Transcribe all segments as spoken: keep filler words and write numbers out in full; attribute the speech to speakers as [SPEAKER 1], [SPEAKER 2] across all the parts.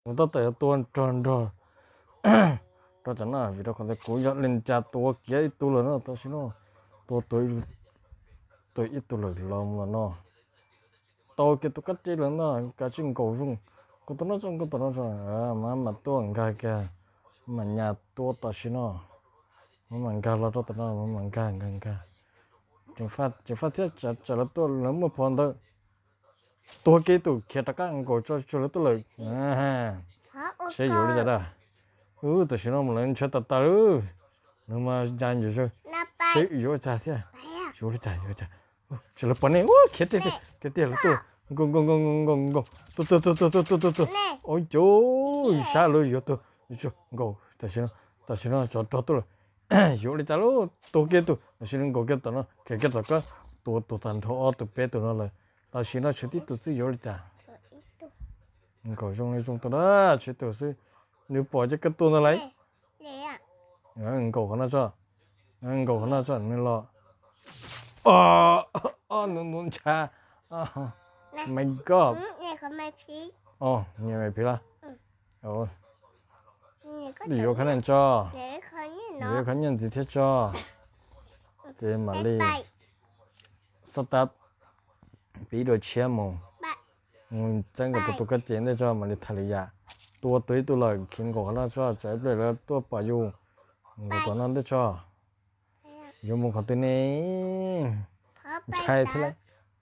[SPEAKER 1] ta tới tuần tròn rồi đó chẳng là vì đó còn thấy cố gắng lên cha tua kia ít tu rồi nó tao xin nó tua tuổi tuổi ít tu rồi lòng mà nó tôi cái tôi cắt chế lớn nó cả chuyện cầu dung có tôi nói chung có tôi nói rồi à mà mà tua ăn gà kìa mà nhà tua tao xin nó mà mình gà là đó tao nói mà mình gà gà gà chỉ phát chỉ phát thiết chả chả là tua lớn một phần thôi tua cái tụ kia ta cắt cầu cho cho nó tua lời à sẽ hiểu đi ra ừ tao xin nó một lần cho tao tao nhưng mà dàn nhiều rồi sẽ hiểu ra thế hiểu đi ra hiểu ra chỉ là bọn này ôi kia thế kia thế là tôi gong gong gong gong gong tôi tôi tôi tôi tôi tôi tôi tôi ôi trời sao rồi hiểu tôi hiểu gong tao xin nó tao xin nó cho cho tôi hiểu đi ra luôn tôi kia tôi tao xin nó kia tao nó kia kia tao có tôi tôi thành thọ tôi bé tôi nó là tao xin nó chỉ tôi sẽ hiểu đi ra gong trong này trong tôi đó chỉ tôi sẽ nếu bỏ cho cái tôi nó lấy anh cầu nó cho anh cầu nó cho nên lo ờ ờ nó nó cha my god ờ nhà mày phí là ờ đi vô khả năng cho đi khả năng gì thế cho để mà đi start bị đồ chia mồ chẳng có tụi cái chuyện đấy cho mà đi thay ya tua tuổi tua lời khiến cổ nó cho trái về là tua bảo dù người tụi nó để cho dù một con tên này chạy thế này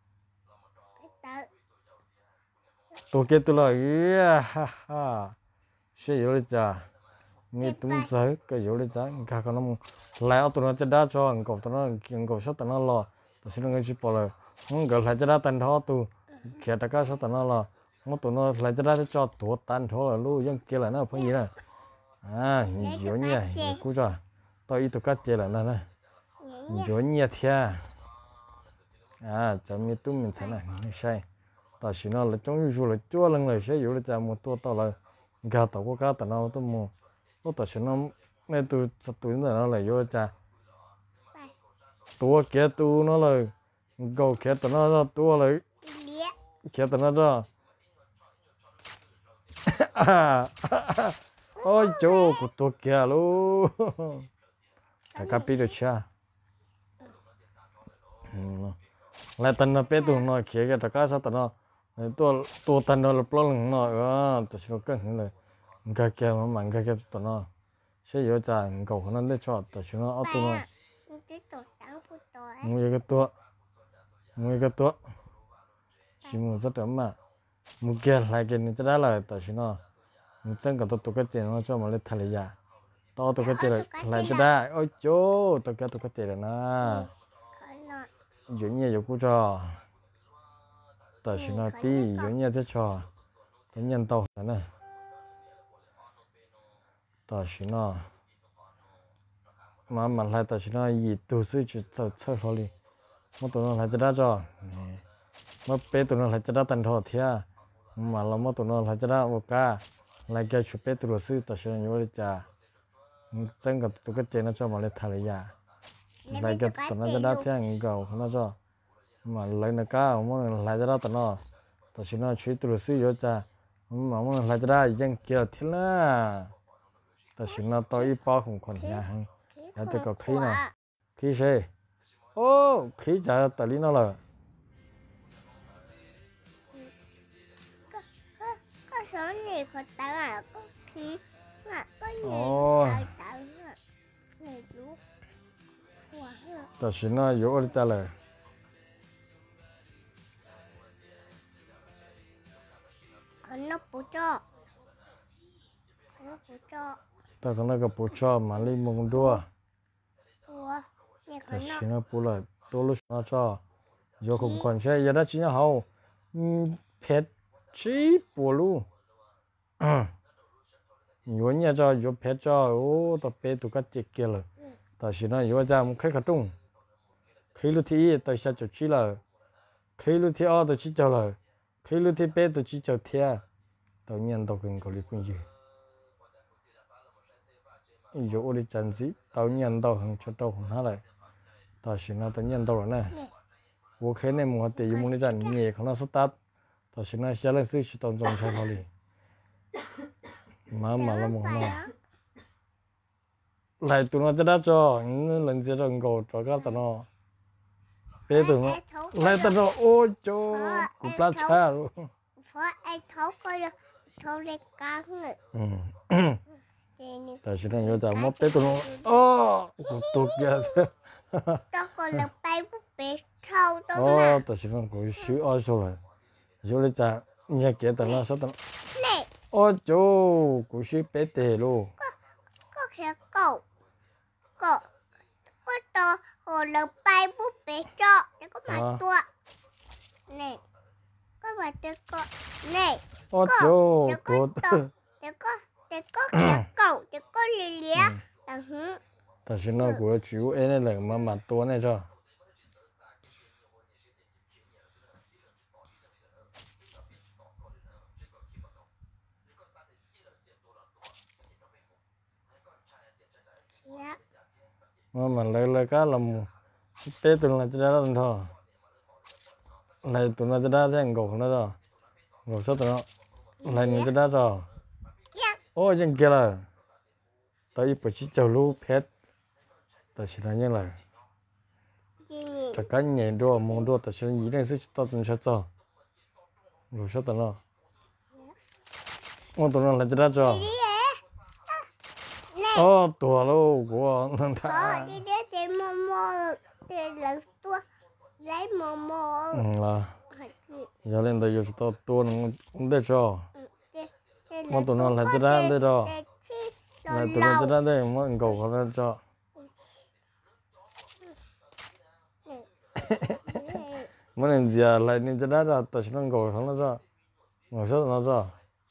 [SPEAKER 1] tôi kia tôi là ha ha sẽ hiểu được chưa nghe tung giới cái hiểu được chưa cả con nó lại tụi nó chỉ đá cho anh cậu tụi nó anh cậu sát tụi nó lo tôi xin người chỉ bảo là không cần lại chỉ đá tan thó tu kia tất cả sát tụi nó lo một tụi nó lại chỉ đá cho tụi tan thó là lu dân kia là nó phải gì nè à hiểu nhỉ cú cho tôi ít tụi cái chơi là nè hiểu nhỉ thia à chấm như tụi mình sẽ này sai ta chỉ nói là trong du lịch chúa lần này sẽ hiểu được cho một tua tao là gà tàu có cá tao nào tôi mua tôi ta chỉ nói mấy tôi sắp tuổi rồi nó là vô cha tua kia tu nó là gầu kia tao nó ra tua là kia tao nó ra ôi chú của tua kia luôn cái cá pi được chưa lại tao nó bé tu nó kia cái cá sao tao nó tôi tôi tan nó là plong nó à tôi chỉ có cái này cái kia mà mang cái kia tụi nó sẽ có trả cầu nó để cho tôi chỉ nó tụi nó mua cái tua mua cái tua chỉ mua rất là mà mua kia lại cái này cho đã là tôi chỉ nó chẳng cần tôi tôi cái tiền nó cho mà lấy thay ra to tôi cái tiền lại cho đã ôi chú tôi cái tôi cái tiền là na dễ nhẹ dễ cú cho ta chỉ nói tí dễ nhẹ thế cho cái nhân tàu này ta chỉ nói mà mà lại ta chỉ nói gì tu sĩ chỉ sợ sợ thôi một tụi nó lại cho đã cho một bé tụi nó lại cho đã thành thọ thia mà là một tụi nó lại cho đã một ca lại cái chụp bé tụi nó sư ta chỉ nói như vậy cha chẳng cần tụi cái chuyện nó cho mà lại thay ra lại cái tụi nó cho đã thia người cầu nó cho mà lấy nó cá mà lại cho đã tụi nó ta chỉ nói chuyện tụi nó sư vậy cha mà mà lại cho đã dân kia thế là ta chỉ nói tôi ít bao không còn nhà hàng nhà tôi có khí nào khí gì ô khí chả tại lý nó là
[SPEAKER 2] có số này có tao là có khí mà có
[SPEAKER 1] nhiều
[SPEAKER 2] này chú
[SPEAKER 1] ta chỉ nói yếu đi ta là
[SPEAKER 2] nó bổ cho nó bổ cho
[SPEAKER 1] ta còn nói cái bố cho mà đi mông đua ta
[SPEAKER 2] nó
[SPEAKER 1] chỉ nói bố là tôi lúc nó cho giờ không còn xe giờ đó chỉ là hậu pet chỉ bố luôn nhiều nhà cho giờ pet cho ô ta pet tụi cái chết kia rồi ta chỉ nói giờ ra một cái khát trung khi lúc thì ta sẽ cho chỉ là khi lúc thì ở ta chỉ cho là khi lúc thì pet ta chỉ cho thia tao nhận tao cần có lý cũng gì giờ ở đây chân gì tao nhận tao hàng cho tao không hả lại tao xin nó tao nhận tao rồi nè vô khi này mua tiền mua đi chân nhẹ không nó sốt tát tao xin nó sẽ lấy sức tao trong trái thôi đi má mà là một
[SPEAKER 2] phải
[SPEAKER 1] nó
[SPEAKER 2] đó.
[SPEAKER 1] lại tụi nóจะได้cho những lần sẽ rằng cầu cho các tụi nó bé tụi nó
[SPEAKER 2] Ai thấu
[SPEAKER 1] lại tụi nó ôi cho
[SPEAKER 2] Ờ,
[SPEAKER 1] cụ
[SPEAKER 2] em
[SPEAKER 1] plá
[SPEAKER 2] thấu.
[SPEAKER 1] cha luôn
[SPEAKER 2] Phó ai thấu coi được thấu lên căng nữa.
[SPEAKER 1] ừ
[SPEAKER 2] Thì nè,
[SPEAKER 1] tại sao nó giờ mất bé tụi nó ô cụ tụt kìa
[SPEAKER 2] tao còn là bay bút bê sâu đó
[SPEAKER 1] ô
[SPEAKER 2] mà.
[SPEAKER 1] tại sao nó cụ xíu ôi số rồi số lấy cha nhà kia tụi nó sao tụi nó
[SPEAKER 2] Nè,
[SPEAKER 1] ôi cho cụ xíu bé tè luôn
[SPEAKER 2] có thể cậu. Cậu. Có tao còn là bay bút bê cho. Để có mặt
[SPEAKER 1] À.
[SPEAKER 2] tua. Nè. Có mặt tua cậu. Nè.
[SPEAKER 1] ôi
[SPEAKER 2] Có.
[SPEAKER 1] cho
[SPEAKER 2] Để có
[SPEAKER 1] tụt
[SPEAKER 2] tao. Để có. Để có thể cậu. Để có lì lìa. Đằng hứ.
[SPEAKER 1] tại sao nó cụ chịu em này là mà mặt tua này cho
[SPEAKER 2] Dạ.
[SPEAKER 1] mà mà lấy lấy cá làm bé tụi nóจะได้แล้วthôi lấy tụi nóจะได้thế ngọc nó rồi ngọc sao tụi nó lấy nóจะได้rồi
[SPEAKER 2] Dạ.
[SPEAKER 1] ôi chân kia là tại vì chỉ cho lú pet tại sao như là
[SPEAKER 2] Gì nhỉ?
[SPEAKER 1] tất cả nhẹ đua mong đua tại sao ý này sẽ tao tụi nó cho ngọc sao tụi nó ôi tụi nó lấyจะได้rồi
[SPEAKER 2] Đi đi ế. Nè.
[SPEAKER 1] ô tua luôn của thằng
[SPEAKER 2] Có
[SPEAKER 1] ta
[SPEAKER 2] đi đi để mò mò. Để lần tua. Lấy mò mò.
[SPEAKER 1] ừ là
[SPEAKER 2] Hả chị?
[SPEAKER 1] giờ lên đây giờ tao tua nó để cho
[SPEAKER 2] Để- để
[SPEAKER 1] mà
[SPEAKER 2] lần
[SPEAKER 1] tụi nó
[SPEAKER 2] tua
[SPEAKER 1] lấy
[SPEAKER 2] có
[SPEAKER 1] จะได้
[SPEAKER 2] để-
[SPEAKER 1] để cho
[SPEAKER 2] để chi cho
[SPEAKER 1] là tụi nóจะ
[SPEAKER 2] lâu.
[SPEAKER 1] ได้ได้mà ngọcเขาđể cho
[SPEAKER 2] Nè.
[SPEAKER 1] mà nên giờ lại nênจะได้rồi tại sao nó ngọc không nó cho ngọc sao nó cho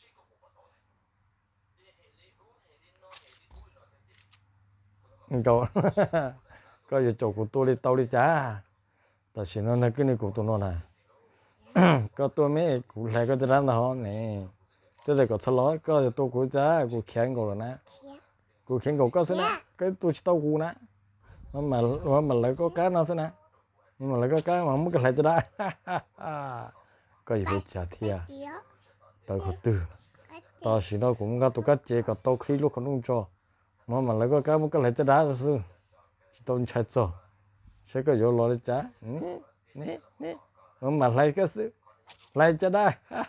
[SPEAKER 1] ngọc có giờ chỗ của tôi đi tàu đi chả tại sao nó này cái này của tụi nó này có tôi mấy cụ lại cóจะได้nào nè tôi đây có thằng lói có giờ tôi của chả của khéo ngọc rồi nè của khéo ngọc có thế nè cái tôi chỉ tao cụ nè mà mà mà mà lại có cá nó thế nè mà lại có cá mà không có lạiจะได้có gì phải trả thiệt
[SPEAKER 2] Chị á.
[SPEAKER 1] tao có từ
[SPEAKER 2] Cái chị.
[SPEAKER 1] tao chỉ nó cũng có tụi cá chê có tao khi lúc không cho mà mà lại có cá một cái lạiจะได้rồi chỉ tao chạy cho sẽ có vô lo để trả nè nè nè mà mà lại cái sự lạiจะได้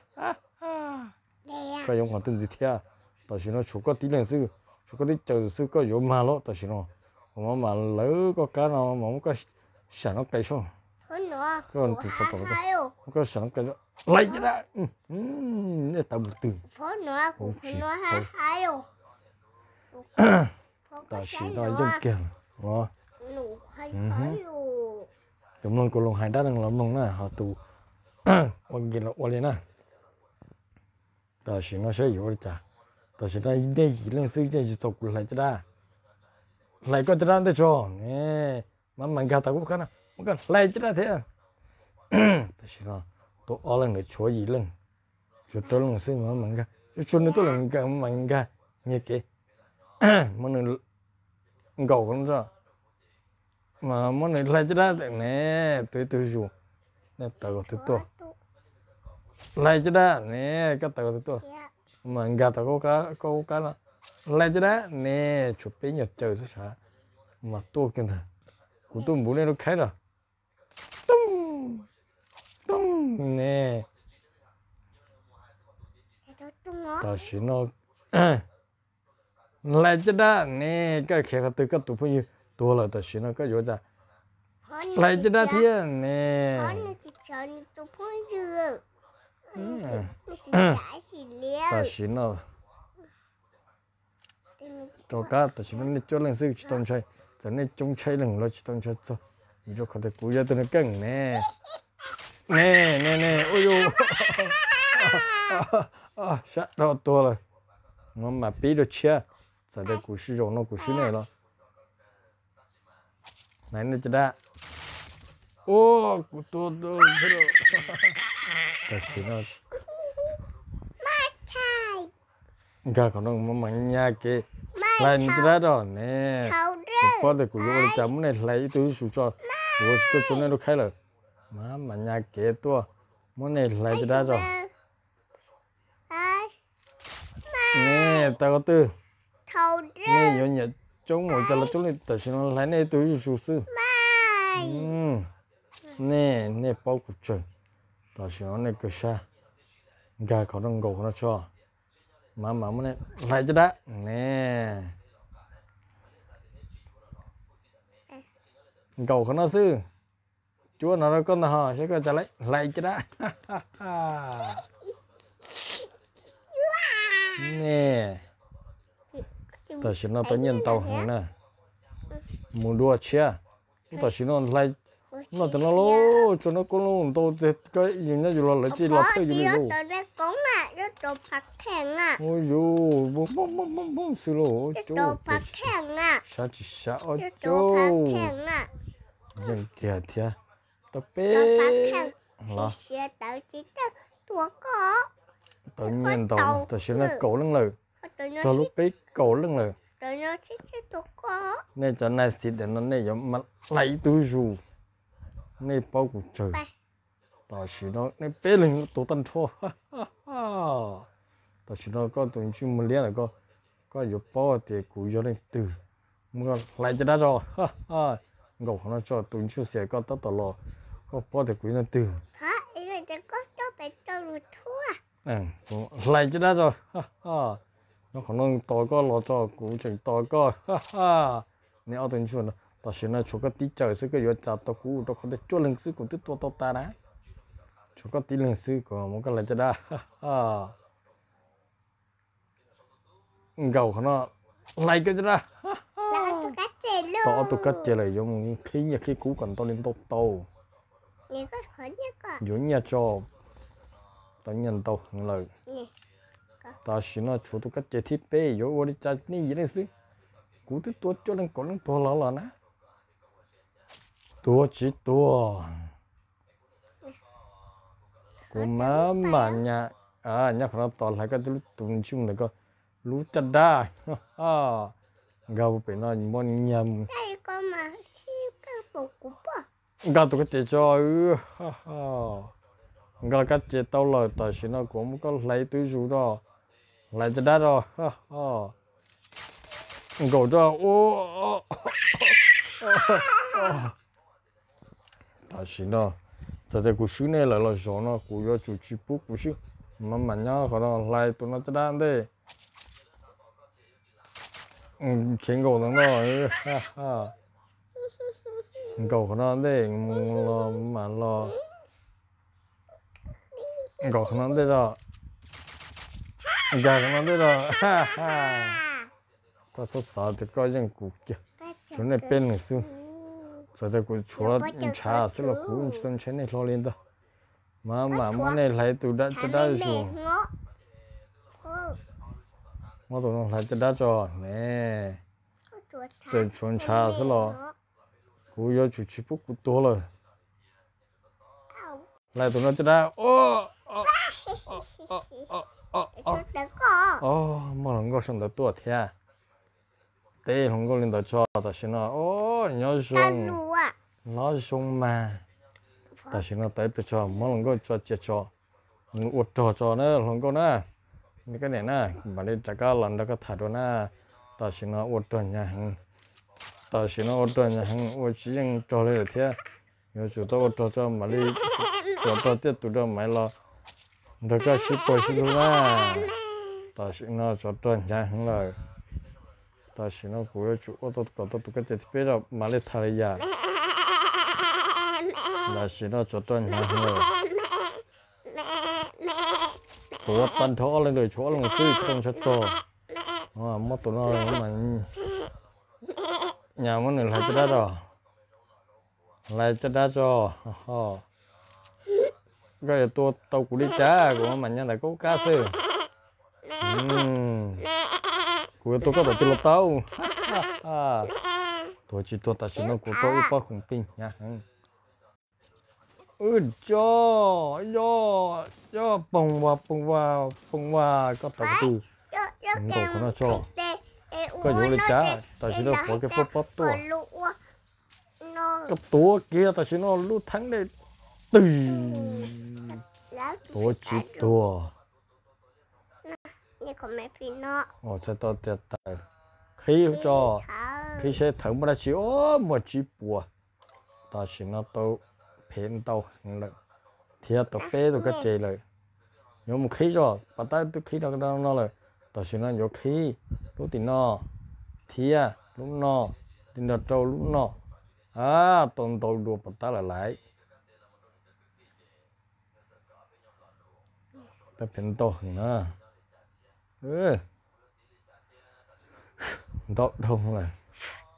[SPEAKER 2] Nè.
[SPEAKER 1] có giống còn tên gì thiệt tao chỉ nó chủ có tí lần sư chủ có tí chờ sư có vô mà lo tao chỉ nó mà mà lỡ có cá nào mà không có sản nó cây xuống
[SPEAKER 2] Hơn nữa.
[SPEAKER 1] Còn
[SPEAKER 2] Của
[SPEAKER 1] thì cho
[SPEAKER 2] hai
[SPEAKER 1] tao
[SPEAKER 2] hai ô.
[SPEAKER 1] không có sản nó cây đó lạiจะได้ừ ừ để tao một từ
[SPEAKER 2] Phó nữa. Của
[SPEAKER 1] Ôi
[SPEAKER 2] hơn
[SPEAKER 1] chị,
[SPEAKER 2] nữa hai
[SPEAKER 1] ôi.
[SPEAKER 2] hai ô. Phó có
[SPEAKER 1] tao chỉ
[SPEAKER 2] sai
[SPEAKER 1] nói
[SPEAKER 2] nữa.
[SPEAKER 1] giống kia đó
[SPEAKER 2] Nụ hai
[SPEAKER 1] Ừ.
[SPEAKER 2] hai ô.
[SPEAKER 1] chúng nó có lòng hai đá đang làm lòng nè họ tụ quan键là quan键nè tao chỉ nói sẽ hiểu được chả tao chỉ nói đây chỉ lên sư đây chỉ sọc lạiจะได้lại cóจะได้ได้cho nè mà mình cả tao cũng khá nè mà cái lạiจะได้thế tao chỉ nói tôi ở lần để chúa gì lần chúa tôi lần sư mà mình cả chúa này tôi lần cả mình cả như cái mà nên gầu không sao mà món này lạiจะได้nè tôi tôi dùng nè tao có tôi tôi lạiจะได้nè cái tao có tôi
[SPEAKER 2] Dạ.
[SPEAKER 1] mà gà tao có cá có cá là lạiจะได้nè chụp bé nhật trời sao sao mà tôi kinh thật của tôi muốn này nó khai rồi tung tung nè
[SPEAKER 2] Để tôi tung nó.
[SPEAKER 1] tao chỉ nó lạiจะได้nè cái khai cái từ cái tụ phong như tôi là tao chỉ nó cái gì đó
[SPEAKER 2] Hơn nữa
[SPEAKER 1] lại
[SPEAKER 2] chị
[SPEAKER 1] จะได้
[SPEAKER 2] chờ-
[SPEAKER 1] เที่ยงnè
[SPEAKER 2] Hơn nữa chị chờ thì tôi không được.
[SPEAKER 1] Ừ.
[SPEAKER 2] Chị trả chị liêu.
[SPEAKER 1] tao chỉ nó
[SPEAKER 2] Thì mình
[SPEAKER 1] cho cá tao chỉ nó cho lên sư chỉ tông chơi giờ này trông chơi lần lo chỉ tông chơi cho ví dụ có thể cúi ra từ nó căng nè nè nè nè ôi dồi à sát đó to rồi nó mà bí được chưa giờ đây cú sử dụng nó cú sử này lo này nó chỉ đã ô cú to to thế rồi tao chỉ nó
[SPEAKER 2] Thai.
[SPEAKER 1] gà còn nó mà mạnh nha kì
[SPEAKER 2] Mai
[SPEAKER 1] lại nó chỉ đã rồi nè
[SPEAKER 2] thầu
[SPEAKER 1] Một
[SPEAKER 2] rư.
[SPEAKER 1] bữa thì cũng có chấm này lấy từ số cho, của cho cho nên nó khai rồi, mà mà nhà kế tua, món này lấy cho đã rồi,
[SPEAKER 2] Hai.
[SPEAKER 1] nè tao có tư
[SPEAKER 2] thầu
[SPEAKER 1] nè
[SPEAKER 2] rư
[SPEAKER 1] nhớ nhớ chống một cho là chúng này tại sao nó lấy này tôi chủ sư
[SPEAKER 2] mai
[SPEAKER 1] nè nè bao cuộc trời tại sao nó này cứ xa gà có đồng gỗ nó cho mà mà nó này lại cho đã nè gỗ của nó sư chúa nó con nó sẽ có cho lấy lại cho đã nè tại sao nó tự nhiên tàu hàng nè muốn đua chia tại sao nó lại nó tự nó lố cho nó có luôn tôi cái gì nó dù là lấy chi lọt tới gì luôn
[SPEAKER 2] tôi đây cũng là nó tổ phát khen à
[SPEAKER 1] ôi dù bông bông bông bông bông xí lô
[SPEAKER 2] nó tổ phát khen à
[SPEAKER 1] sao chỉ sao ôi
[SPEAKER 2] nó
[SPEAKER 1] chú
[SPEAKER 2] tổ phát khen à
[SPEAKER 1] dân kìa thia tập
[SPEAKER 2] tổ phát
[SPEAKER 1] bê
[SPEAKER 2] khen
[SPEAKER 1] là
[SPEAKER 2] thì sẽ tạo chỉ cho tôi có
[SPEAKER 1] tự nhiên tàu tự nhiên nó cổ lưng lử
[SPEAKER 2] tôi nó
[SPEAKER 1] cho lúc bế cổ lưng lử
[SPEAKER 2] tôi nó thích cho tôi có
[SPEAKER 1] nên cho này xịt để nó này giống mặt lấy túi dù nên bao cuộc trời tại sao nó nên bế lên tổ tân thua tại sao nó có tụi chúng mình liên là có có dục bao thì cụ cho nên từ mua lại cho đã rồi ngọc nó cho tụi chúng sẽ có tất tỏ có bao thì cụ nó từ
[SPEAKER 2] hả ý làจะcó cho bé cho lụt thua
[SPEAKER 1] ừ lại cho đã rồi nó còn nó to có lo cho cụ chừng to có nếu ở tụi chúng nó tại sao nó cho cái tí trời sẽ cái việc chặt tao cụ nó không thể cho lần sư cũng tiếp to to ta đã cho cái tí lần sư của một cái lại cho đã gầu của nó lại cái ra
[SPEAKER 2] là tôi cắt chè luôn
[SPEAKER 1] to tôi cắt chè lại giống khí nhà khí cũ còn to lên to to
[SPEAKER 2] nghe có khó nhất à
[SPEAKER 1] giống nhà cho tao nhận tao lời
[SPEAKER 2] nghe
[SPEAKER 1] ta xin nó chú tôi cắt chè thịt bê rồi qua đi chặt ní gì đấy xí cũ tới tua cho lên còn lên tua lỏ lỏ nè tua chỉ tua của má mà nhà à nhà nó to lại cái lúc tụi chúng này có lú chặt đá gạo bị nó mòn nhầm
[SPEAKER 2] đây con mà siêu cái bộ của bò
[SPEAKER 1] gạo tụi cái chế cho ừ gạo cái chế tao lời tại sao nó cũng có lấy túi rú đó lấy cho đá rồi gạo cho ô tại sao nó tại đây cuộc sống này là là gió nó cũng có chủ chỉ bút cuộc sống mà mà nhá họ nó lấy tụi nó cho đá đây khiến gạo nó rồi gạo nó đây lo mà lo gạo nó đây rồi gạo nó đây rồi ta sợ sợ thì coi những cục kia chỗ này bên này xưa sợ thì cục chúa trà sẽ là cục chân chân này lo lên đó mà mà mà này lấy tụi đã cho đã rồi mà tụi nó lấy cho đã rồi nè rồi chuẩn trà sẽ là cú yo chủ chỉ bút cú to rồi lại tụi nó cho đã ô ô ô ô ô ô ô mà nó có xong đó tua thế đây không có lên đó cho ta xin nó ô nhớ xong nó xong mà ta xin nó tới bây giờ mà nó có cho chết cho uất cho cho nữa không có nữa cái này nè mà đi trả cá lần đó có thả đồ nè ta xin nó uất cho nhà ta xin nó uất cho nhà hàng uất chỉ riêng cho lên được thế nhớ chủ tao uất cho cho mà đi cho tao tiếp tục đó máy lo đó có ship qua ship luôn à ta xin nó cho cho nhà hàng rồi ta xin nó của chủ ô tô có tao tụi cái chết bây giờ mà đi thả đi à ta xin nó cho cho nhà hàng rồi tụi tan thọ lên rồi chỗ là cứ không chết cho à mất tụi nó mà nhà muốn lại cho đã rồi lại cho đã cho cái tôi tàu của đi cá của mình nhân là có cá sư của tôi có thể tiêu tàu tôi chỉ tôi ta chỉ nó của tôi bao khủng pin nha ừ cho cho cho bông vào bông vào bông vào có tàu từ ngủ của nó cho có nhiều lấy cá ta chỉ nó có cái phốt phốt tua cái tua kia ta chỉ nó lú thắng đây tì tua chỉ tua
[SPEAKER 2] นี่ก็ไม่พี่เนาะ
[SPEAKER 1] ồ sẽ to tiệt tài khi cho
[SPEAKER 2] เขา
[SPEAKER 1] khi sẽ thử mà chỉ ô một chỉ bùa ta chỉ nó tao phèn tao là thiệt tao phê tao cái chơiเลยnhưng mà khi cho bắt tay tôi khi đó nó là ta chỉ nó nhiều khi lúc thì nó thiệt lúc nó thì nó trâu lúc nó à tuần tàu đùa bắt tay là lại ta phèn tao nữa ừ đâu đâu không này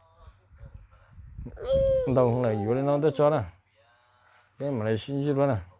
[SPEAKER 1] đâu không này, vừa lên nó tới cho nè cái mà này xin gì luôn nè